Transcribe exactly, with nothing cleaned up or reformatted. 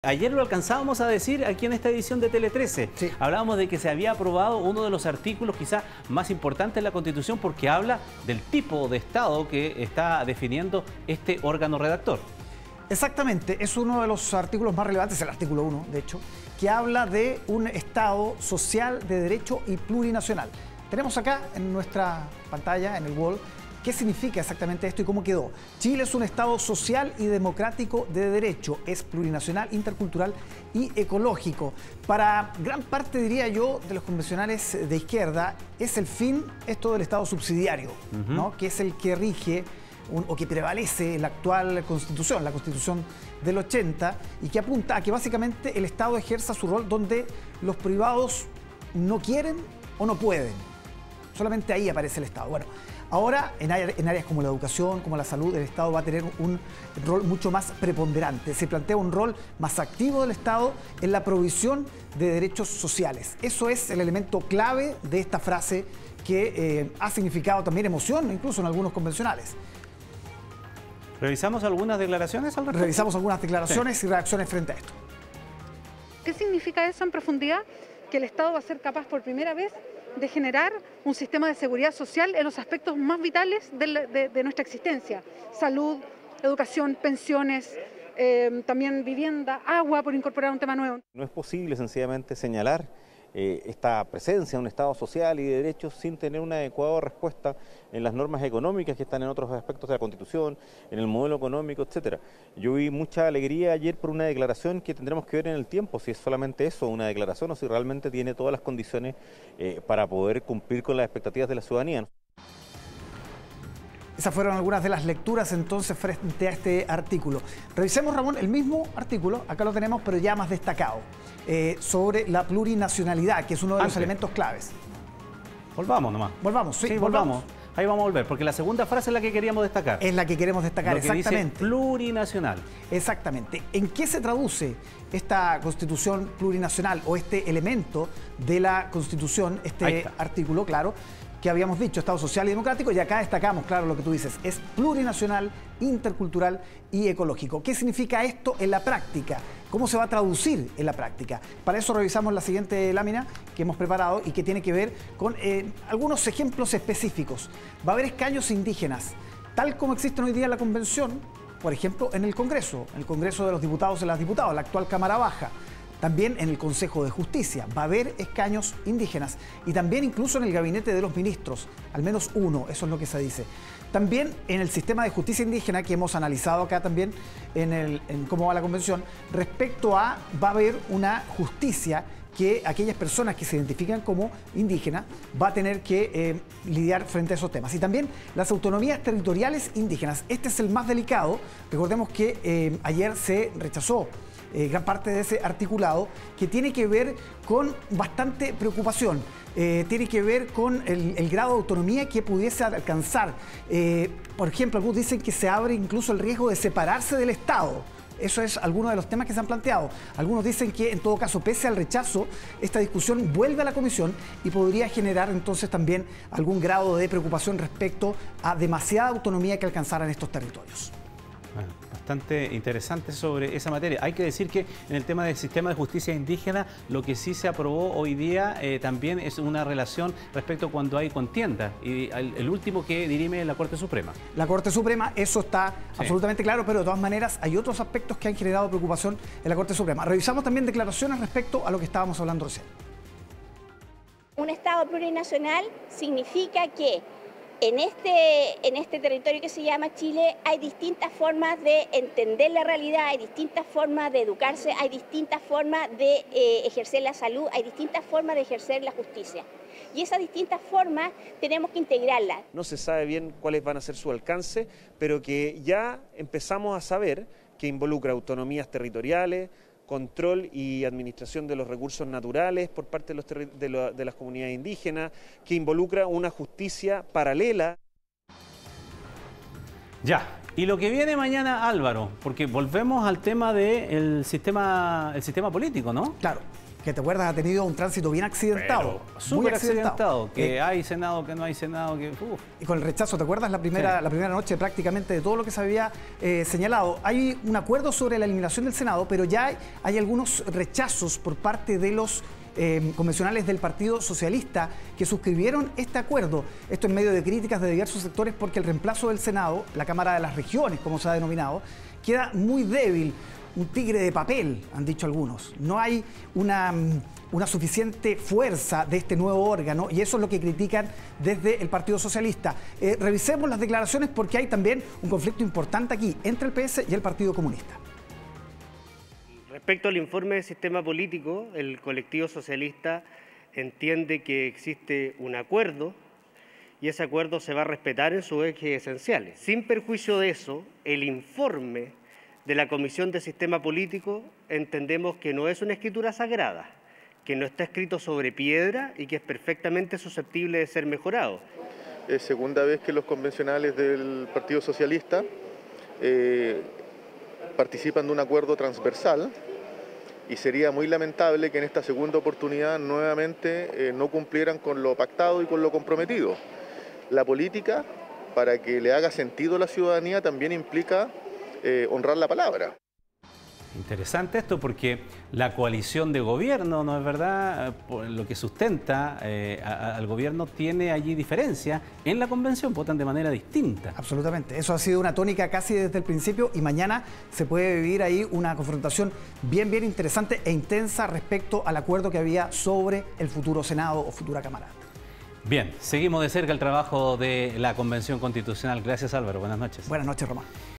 Ayer lo alcanzábamos a decir aquí en esta edición de Tele trece. Sí. Hablábamos de que se había aprobado uno de los artículos quizás más importantes de la Constitución porque habla del tipo de Estado que está definiendo este órgano redactor. Exactamente, es uno de los artículos más relevantes, el artículo uno, de hecho, que habla de un Estado social de derecho y plurinacional. Tenemos acá en nuestra pantalla, en el wall, qué significa exactamente esto y cómo quedó. Chile es un Estado social y democrático de derecho, es plurinacional, intercultural y ecológico. Para gran parte, diría yo, de los convencionales de izquierda, es el fin esto del Estado subsidiario, uh-huh. ¿no? Que es el que rige un, o que prevalece en la actual Constitución, la Constitución del ochenta, y que apunta a que básicamente el Estado ejerza su rol donde los privados no quieren o no pueden. Solamente ahí aparece el Estado. Bueno, ahora en áreas, en áreas como la educación, como la salud, el Estado va a tener un rol mucho más preponderante. Se plantea un rol más activo del Estado en la provisión de derechos sociales. Eso es el elemento clave de esta frase que eh, ha significado también emoción, incluso en algunos convencionales. ¿Revisamos algunas declaraciones al respecto? Revisamos algunas declaraciones sí. y reacciones frente a esto. ¿Qué significa eso en profundidad? Que el Estado va a ser capaz por primera vez de generar un sistema de seguridad social en los aspectos más vitales de, la, de, de nuestra existencia. Salud, educación, pensiones, eh, también vivienda, agua, por incorporar un tema nuevo. No es posible sencillamente señalar eh, esta presencia de un Estado social y de derechos sin tener una adecuada respuesta en las normas económicas que están en otros aspectos de la Constitución, en el modelo económico, etcétera. Yo vi mucha alegría ayer por una declaración que tendremos que ver en el tiempo, si es solamente eso, una declaración, o si realmente tiene todas las condiciones eh, para poder cumplir con las expectativas de la ciudadanía. Esas fueron algunas de las lecturas entonces frente a este artículo. Revisemos, Ramón, el mismo artículo, acá lo tenemos, pero ya más destacado, eh, sobre la plurinacionalidad, que es uno de Antes. los elementos claves. Volvamos nomás. Volvamos, sí, sí volvamos. volvamos. Ahí vamos a volver, porque la segunda frase es la que queríamos destacar. Es la que queremos destacar, lo que exactamente. Dice plurinacional. Exactamente. ¿En qué se traduce esta constitución plurinacional o este elemento de la constitución, este artículo, claro, que habíamos dicho, Estado social y democrático, y acá destacamos, claro, lo que tú dices, es plurinacional, intercultural y ecológico. ¿Qué significa esto en la práctica? ¿Cómo se va a traducir en la práctica? Para eso revisamos la siguiente lámina que hemos preparado y que tiene que ver con eh, algunos ejemplos específicos. Va a haber escaños indígenas, tal como existen hoy día en la Convención, por ejemplo, en el Congreso, en el Congreso de los Diputados y las Diputadas, la actual Cámara Baja. También en el Consejo de Justicia va a haber escaños indígenas y también incluso en el Gabinete de los Ministros, al menos uno, eso es lo que se dice. También en el sistema de justicia indígena que hemos analizado acá también en, el, en cómo va la convención, respecto a va a haber una justicia que aquellas personas que se identifican como indígenas va a tener que eh, lidiar frente a esos temas. Y también las autonomías territoriales indígenas. Este es el más delicado. Recordemos que eh, ayer se rechazó Eh, gran parte de ese articulado que tiene que ver con bastante preocupación, eh, tiene que ver con el, el grado de autonomía que pudiese alcanzar. Eh, por ejemplo, algunos dicen que se abre incluso el riesgo de separarse del Estado. Eso es alguno de los temas que se han planteado. Algunos dicen que, en todo caso, pese al rechazo, esta discusión vuelve a la comisión y podría generar entonces también algún grado de preocupación respecto a demasiada autonomía que alcanzaran estos territorios. Bueno, bastante interesante sobre esa materia. Hay que decir que en el tema del sistema de justicia indígena, lo que sí se aprobó hoy día eh, también es una relación respecto a cuando hay contienda. Y el, el último que dirime es la Corte Suprema. La Corte Suprema, eso está sí. absolutamente claro, pero de todas maneras hay otros aspectos que han generado preocupación en la Corte Suprema. Revisamos también declaraciones respecto a lo que estábamos hablando recién. Un Estado plurinacional significa que En este, en este territorio que se llama Chile hay distintas formas de entender la realidad, hay distintas formas de educarse, hay distintas formas de eh, ejercer la salud, hay distintas formas de ejercer la justicia. Y esas distintas formas tenemos que integrarlas. No se sabe bien cuáles van a ser su alcance, pero que ya empezamos a saber que involucra autonomías territoriales, control y administración de los recursos naturales por parte de, los de, lo, de las comunidades indígenas, que involucra una justicia paralela. Ya. Y lo que viene mañana, Álvaro, porque volvemos al tema del sistema, el sistema político, ¿no? Claro, que te acuerdas ha tenido un tránsito bien accidentado. Súper accidentado, que eh, hay Senado, que no hay Senado, que... Uf. Y con el rechazo, ¿te acuerdas la primera, sí. la primera noche prácticamente de todo lo que se había eh, señalado? Hay un acuerdo sobre la eliminación del Senado, pero ya hay, hay algunos rechazos por parte de los Eh, convencionales del Partido Socialista que suscribieron este acuerdo. Esto en medio de críticas de diversos sectores porque el reemplazo del Senado, la Cámara de las Regiones, como se ha denominado, queda muy débil. Un tigre de papel, han dicho algunos. No hay una, una suficiente fuerza de este nuevo órgano y eso es lo que critican desde el Partido Socialista. Eh, revisemos las declaraciones porque hay también un conflicto importante aquí entre el P S y el Partido Comunista. Respecto al informe del sistema político, el colectivo socialista entiende que existe un acuerdo y ese acuerdo se va a respetar en sus ejes esenciales. Sin perjuicio de eso, el informe de la Comisión de Sistema Político entendemos que no es una escritura sagrada, que no está escrito sobre piedra y que es perfectamente susceptible de ser mejorado. Es segunda vez que los convencionales del Partido Socialista eh, participan de un acuerdo transversal y sería muy lamentable que en esta segunda oportunidad nuevamente eh, no cumplieran con lo pactado y con lo comprometido. La política, para que le haga sentido a la ciudadanía, también implica eh, honrar la palabra. Interesante esto porque la coalición de gobierno, ¿no es verdad? Por lo que sustenta eh, a, al gobierno tiene allí diferencia. En la convención votan de manera distinta. Absolutamente. Eso ha sido una tónica casi desde el principio y mañana se puede vivir ahí una confrontación bien, bien interesante e intensa respecto al acuerdo que había sobre el futuro Senado o futura Cámara. Bien, seguimos de cerca el trabajo de la Convención Constitucional. Gracias, Álvaro. Buenas noches. Buenas noches, Román.